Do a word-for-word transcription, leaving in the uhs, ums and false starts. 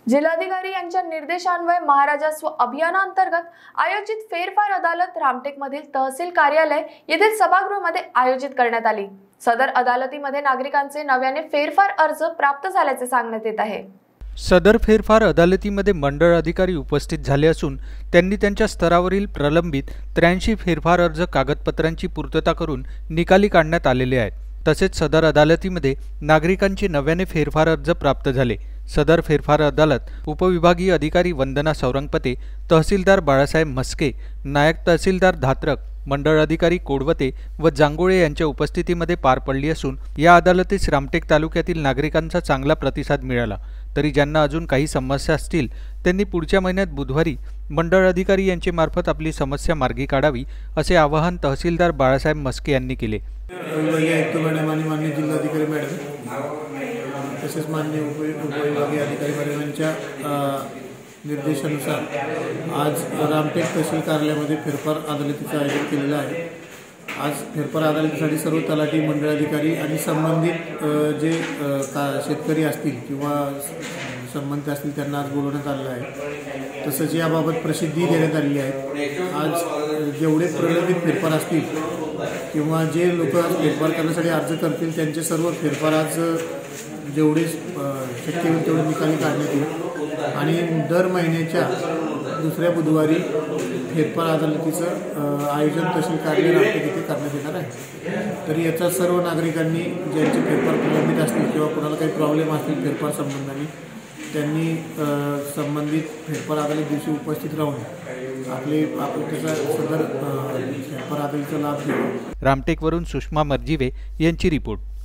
जिल्हाधिकारी यांच्या निर्देशान्वये महाराजस्व अभियानांतर्गत आयोजित फेरफार अदालत रामटेकमधील तहसील कार्यालय येथील सभागृहामध्ये आयोजित करण्यात आली। सदर अदालतीमध्ये नागरिकांचे नव्याने फेरफार अर्ज प्राप्त झाल्याचे सांगण्यात येत आहे। सदर फेरफार अदालतीमध्ये मंडळ अधिकारी उपस्थित झाले असून त्यांनी त्यांच्या स्तरावरील प्रलंबित त्र्याऐंशी फेरफार अर्ज कागदपत्रांची पूर्तता करून निकाली काढण्यात आलेले आहेत। तसेच सदर अदालतीमध्ये नागरिकांचे नव्याने फेरफार अर्ज प्राप्त झाले। सदर फेरफार अदालत उपविभागीय अधिकारी वंदना सौरंगपते, तहसीलदार बाळासाहेब म्हस्के, नायक तहसीलदार धात्रक, मंडळ अधिकारी कोडवते व जांगोळे यांच्या उपस्थितीमध्ये पार पडली असून या अदालतीस रामटेक तालुक्यातील नागरिकांचा चांगला प्रतिसाद मिळाला। तरी ज्यांना अजून काही समस्या असतील त्यांनी पुढच्या महिन्यात बुधवारी मंडळ अधिकारी यांचे मार्फत आपली समस्या मार्गी काढावी असे आवाहन तहसीलदार बाळासाहेब म्हस्के यांनी केले। मान्य जिल्हाधिकारी मॅडम तसेच मान्य उपविभागीय अधिकारी मॅडमांच्या निर्देशानुसार आज रामटेक तहसील कार्यालयामध्ये फेरफार अदालतीचं आयोजन केलेलं आहे। आज फेरफार अदालतीसाठी सर्व तलाठी, मंडळ अधिकारी आणि संबंधित जे का शेतकरी असतील किंवा संबंधित असतील त्यांना आज बोलवण्यात आलेलं आहे। तसंच याबाबत प्रसिद्धी देण्यात आलेली आहे। आज जेवढे प्रलंबित फेरफार असतील किंवा जे लोक फेरफार करण्यासाठी अर्ज करतील त्यांचे सर्व फेरफार आज जेवढे शक्य होईल तेवढे निकाली काढण्यात येईल आणि दर महिन्याच्या दुसऱ्या बुधवारी फेरफार अदालतीचं आयोजन तहसील कार्यालय रामटेक येथे करण्यात येणार आहे। तरी याचा सर्व नागरिकांनी ज्यांचे फेरफार प्रलंबित असतील किंवा कोणाला काही प्रॉब्लेम असतील फेरफार संबंधाने त्यांनी संबंधित फेरफार अदालत दिवशी उपस्थित राहून आपले आपण त्याचा सदर फेरफार अदालतीचा लाभ घ्यावा। रामटेकवरून सुषमा मर्जीवे यांची रिपोर्ट।